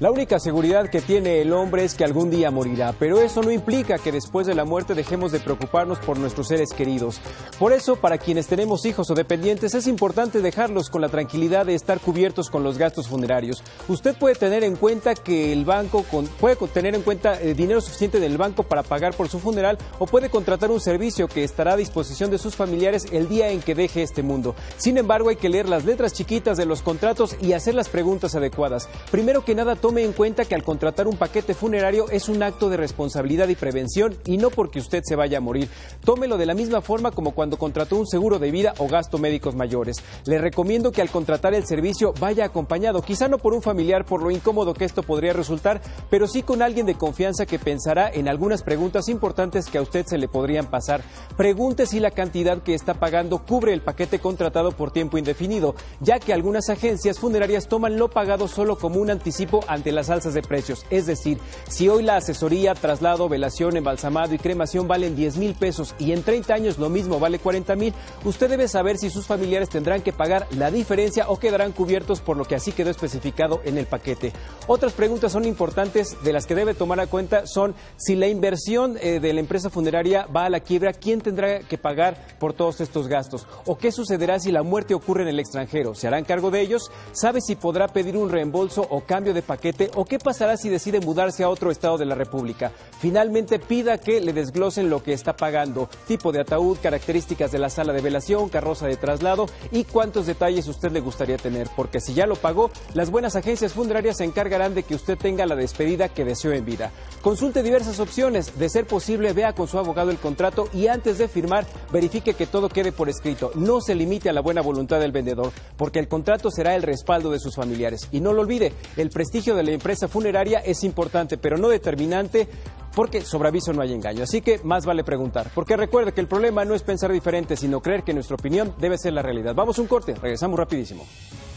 La única seguridad que tiene el hombre es que algún día morirá, pero eso no implica que después de la muerte dejemos de preocuparnos por nuestros seres queridos. Por eso, para quienes tenemos hijos o dependientes, es importante dejarlos con la tranquilidad de estar cubiertos con los gastos funerarios. Usted puede tener en cuenta que el banco puede tener en cuenta dinero suficiente del banco para pagar por su funeral, o puede contratar un servicio que estará a disposición de sus familiares el día en que deje este mundo. Sin embargo, hay que leer las letras chiquitas de los contratos y hacer las preguntas adecuadas. Primero que nada, tome en cuenta que al contratar un paquete funerario es un acto de responsabilidad y prevención y no porque usted se vaya a morir. Tómelo de la misma forma como cuando contrató un seguro de vida o gasto médicos mayores. Le recomiendo que al contratar el servicio vaya acompañado, quizá no por un familiar por lo incómodo que esto podría resultar, pero sí con alguien de confianza que pensará en algunas preguntas importantes que a usted se le podrían pasar. Pregunte si la cantidad que está pagando cubre el paquete contratado por tiempo indefinido, ya que algunas agencias funerarias toman lo pagado solo como un anticipo ante las alzas de precios. Es decir, si hoy la asesoría, traslado, velación, embalsamado y cremación valen 10,000 pesos y en 30 años lo mismo vale 40,000, usted debe saber si sus familiares tendrán que pagar la diferencia o quedarán cubiertos por lo que así quedó especificado en el paquete. Otras preguntas son importantes de las que debe tomar en cuenta son si la inversión de la empresa funeraria va a la quiebra, ¿quién tendrá que pagar por todos estos gastos? ¿O qué sucederá si la muerte ocurre en el extranjero? ¿Se harán cargo de ellos? ¿Sabe si podrá pedir un reembolso o cambio de paquete? ¿O qué pasará si decide mudarse a otro estado de la República? Finalmente, pida que le desglosen lo que está pagando, tipo de ataúd, características de la sala de velación, carroza de traslado y cuántos detalles usted le gustaría tener, porque si ya lo pagó, las buenas agencias funerarias se encargarán de que usted tenga la despedida que deseó en vida. Consulte diversas opciones, de ser posible, vea con su abogado el contrato y antes de firmar, verifique que todo quede por escrito. No se limite a la buena voluntad del vendedor, porque el contrato será el respaldo de sus familiares. Y no lo olvide, el prestigio de la empresa funeraria es importante, pero no determinante, porque sobre aviso no hay engaño. Así que más vale preguntar, porque recuerde que el problema no es pensar diferente, sino creer que nuestra opinión debe ser la realidad. Vamos a un corte, regresamos rapidísimo.